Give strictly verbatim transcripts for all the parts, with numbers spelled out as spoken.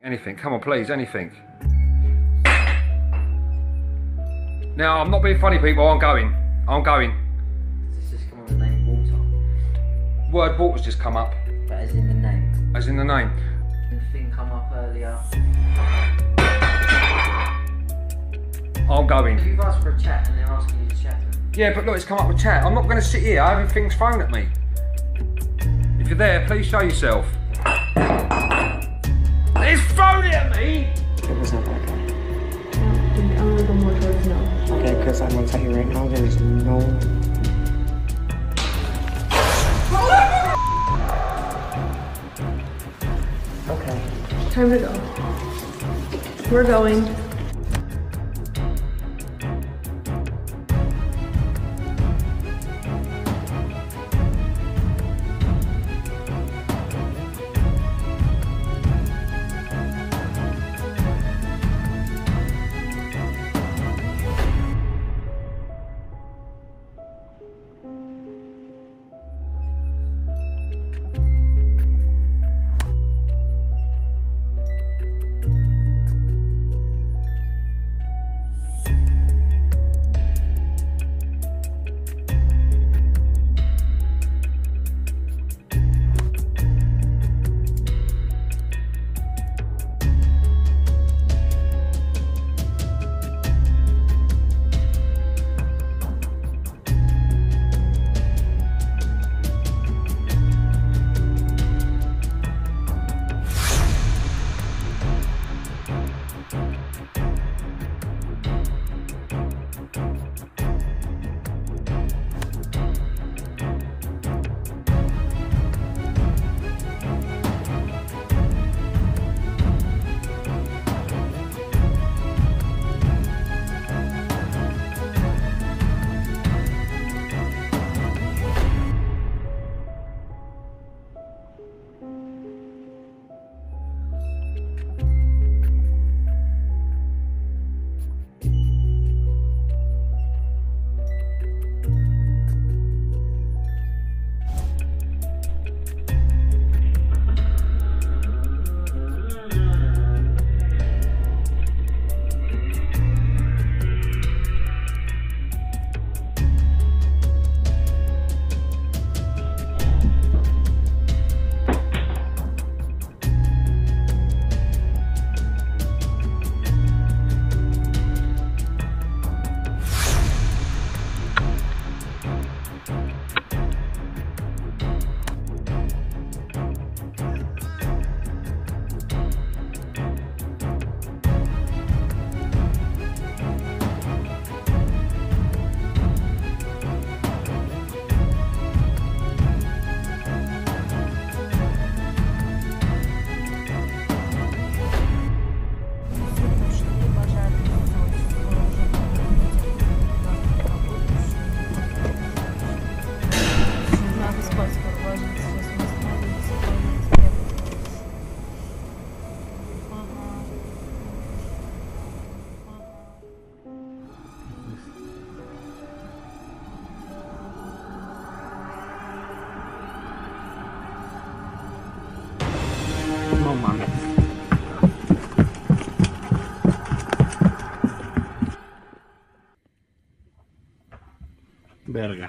Anything, come on please, anything. Now, I'm not being funny people, I'm going. I'm going. Does this just come on the name Walter? Word water's just come up. But as in the name? As in the name. The thing come up earlier. I'm going. You've asked for a chat and they're asking you to chat to them. Yeah, but look, it's come up with chat. I'm not going to sit here having things thrown at me. If you're there, please show yourself. It's thrown it at me! It was not that guy. I'm gonna go more towards no. Okay, because I'm gonna tell you right now, there's no... Okay. Time to go. We're going. No mames. Verga.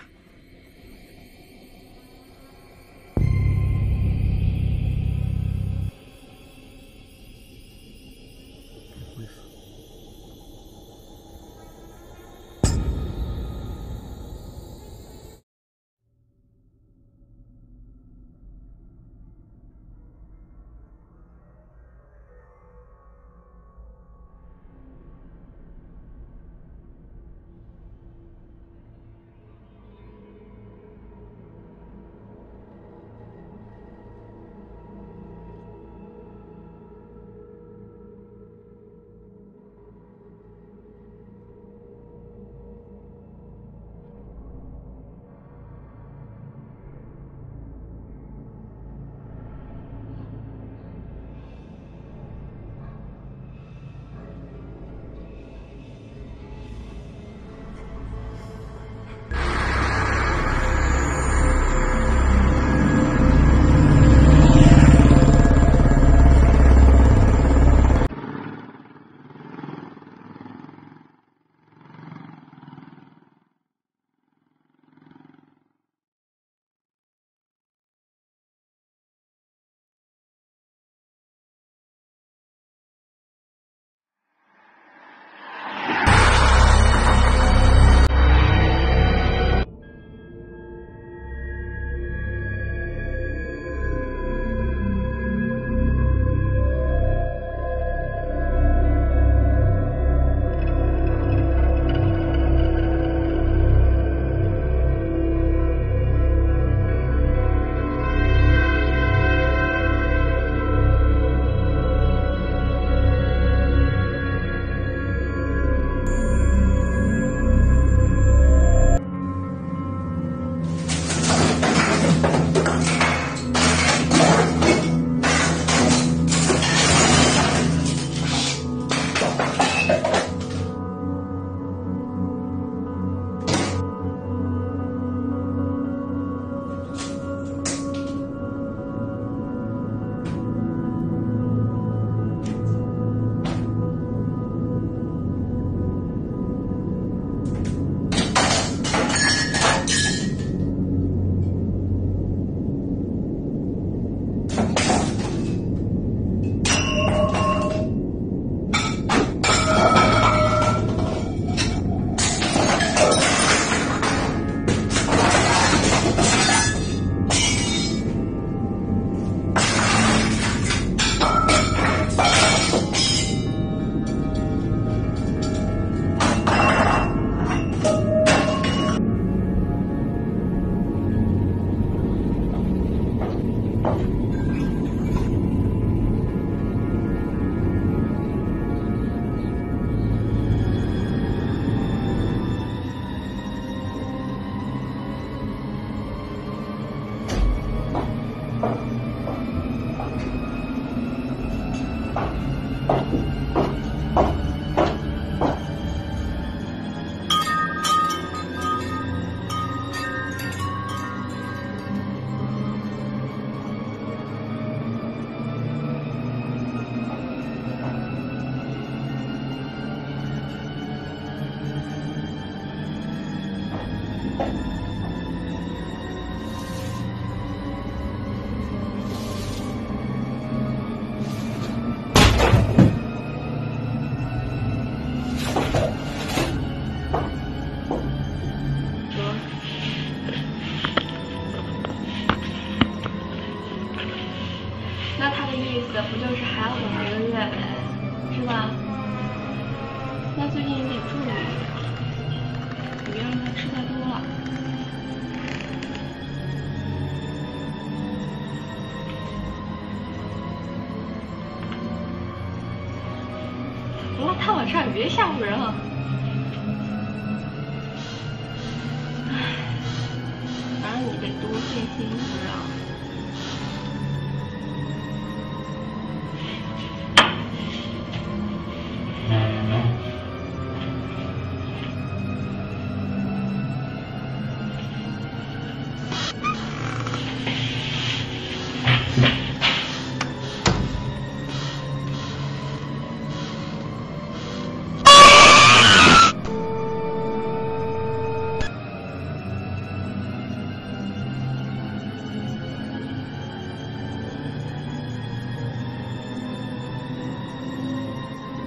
那他的意思不就是还要等一个月呗，是吧？那最近你得注意一点，你别让他吃太多了。哇，他往上别吓唬人啊！唉，反正你得多费心，知道吗？